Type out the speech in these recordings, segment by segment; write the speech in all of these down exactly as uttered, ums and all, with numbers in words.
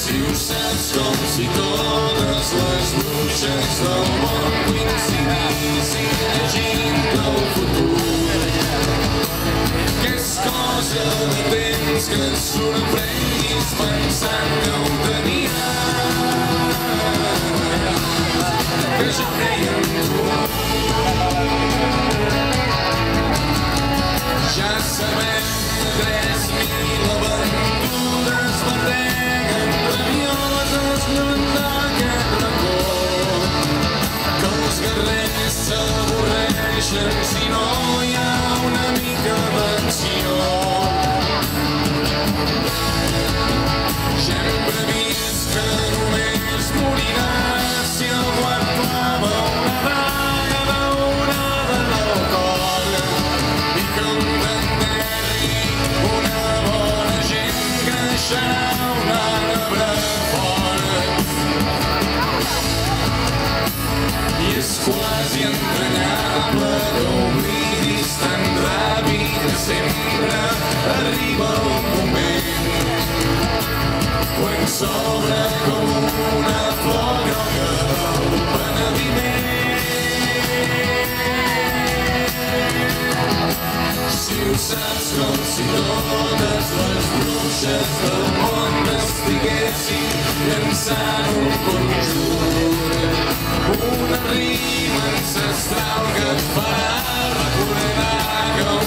Si ho saps com si totes les bruixes del món coincidissin llegint el futur, que és cosa de temps que et sorprenguis pensant que ho tenies, que jo creia en tu. Ja sabem que tres mil aventures bateguen rabioses lluny d'aquest racó, que els guerrers s'avorreixen si no hi ha una mica d'acció. Ja hem previst que només moriràs si algú et clava una daga daurada en el cor i que un t'enterri una bona gent creixerà un arbre fort. I és quasi entranyable que oblidis tan ràpid que sempre arriba un moment quan s'obre com una flor groga el penediment. Si ho saps com si totes les bruixes del món estiguessin llançant un conjur, una rima ancestral que et farà recordar que ho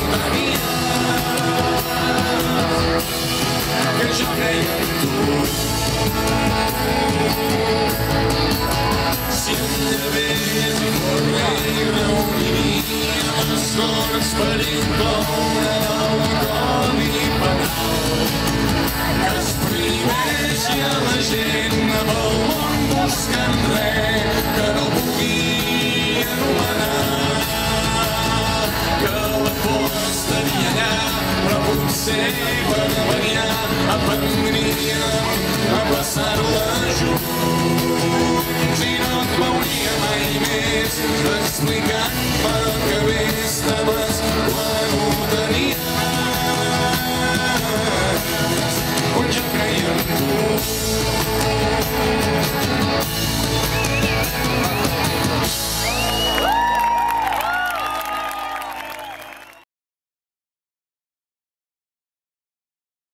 tenies, que jo creia en tu. Si en llevés i Fornell reuniria les corts per incloure el codi penal que es prohibeixi a la gent pel món buscant res que no pugui anomenar, que la por estaria allà però potser per variar aprendríem a passar-la junts i no et veuria mai més explicant pel que ve